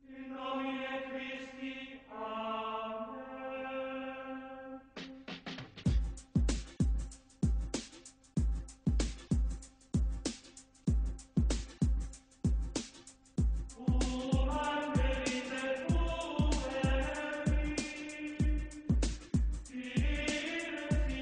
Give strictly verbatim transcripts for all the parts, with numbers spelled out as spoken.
In nomine Christi. Amen. Uman verite pueri, Filii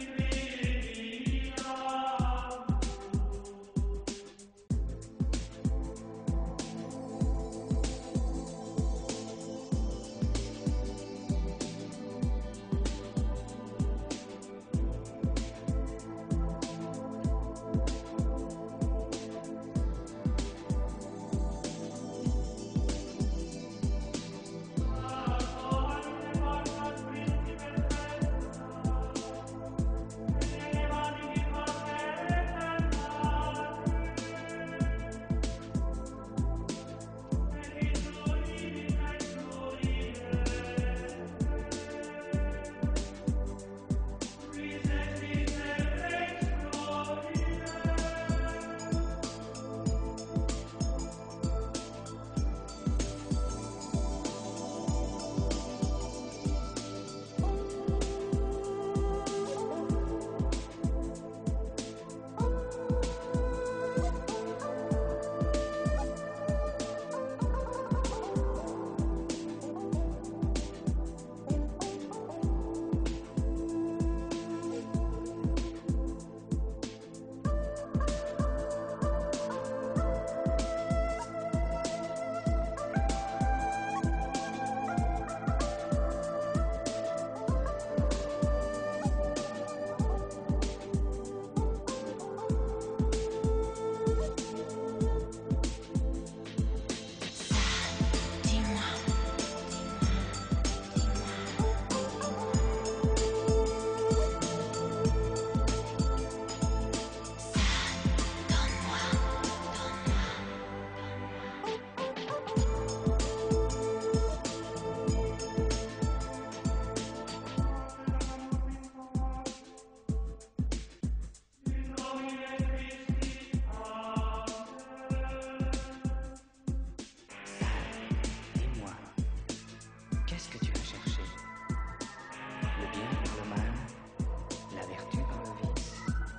Qu'est-ce que tu as cherché? Le bien par le mal, la vertu par le vice.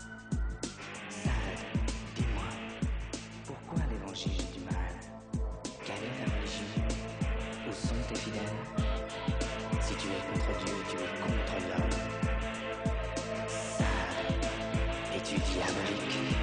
Sade, dis-moi, pourquoi l'évangile du mal? Quelle est ta religion? Où sont tes fidèles? Si tu es contre Dieu, tu es contre l'homme. Sade, es-tu diabolique?